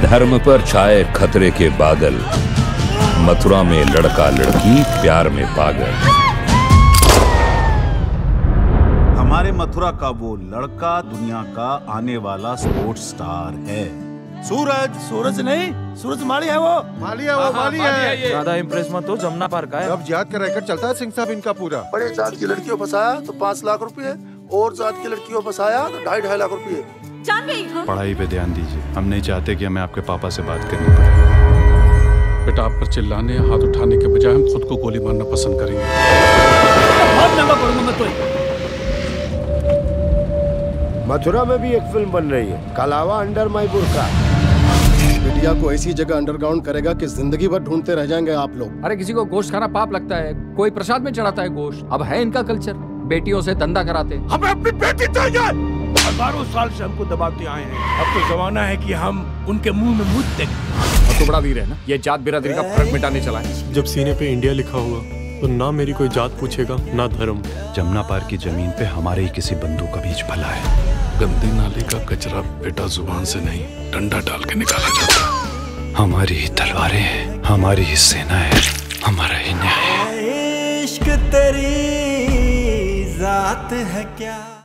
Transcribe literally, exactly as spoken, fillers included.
धर्म पर छाए खतरे के बादल, मथुरा में लड़का लड़की प्यार में पागल। हमारे मथुरा का वो लड़का दुनिया का आने वाला स्पोर्ट्स स्टार है। सूरज। सूरज नहीं, सूरज माली है वो। माली है वो, माली है। ज्यादा इम्प्रेस मत हो, जमुना पार का है। अब जात का रैकेट चलता है सिंह साहब इनका पूरा। बड़े जात की लड़कियों फंसाया तो पाँच लाख रुपए, और जात की लड़कियों फंसाया तो ढाई ढाई लाख रुपए। जान गई। हाँ? पढ़ाई पे ध्यान दीजिए, हम नहीं चाहते कि हमें आपके पापा से बात करनी पड़े। बेटा, आप पर चिल्लाने या हाथ उठाने के बजाय हम खुद को गोली मारना पसंद करेंगे। बहुत महंगा पड़ूंगा मैं तो। मथुरा में भी एक फिल्म बन रही है, कलावा अंडर माई बुर्का। मीडिया को ऐसी जगह अंडरग्राउंड करेगा कि जिंदगी भर ढूंढते रह जाएंगे आप लोग। अरे किसी को गोश्त खाना पाप लगता है, कोई प्रसाद में चढ़ाता है गोश्त। अब है इनका कल्चर, बेटियों से धंधा कराते। हमें अपनी बेटी चाहिए। हजारों साल से हमको दबाते आए हैं, अब तो जमाना है कि हम उनके मुंह में मुद्दे दें। और तो बड़ा वीर है ना, ये जात बिरादरी का फर्क मिटाने चला है। जब सीने पे इंडिया लिखा हुआ तो ना मेरी कोई जात पूछेगा ना धर्म। जमुना पार की जमीन पे हमारे ही किसी बंधु का बीज फला है। गंदी नाली का कचरा बेटा जुबान से नहीं, डंडा डाल के निकाला जाता है। हमारी ही तलवारें हैं, हमारी ही सेना है, हमारा ही न्याय है। इश्क तेरी जात है क्या?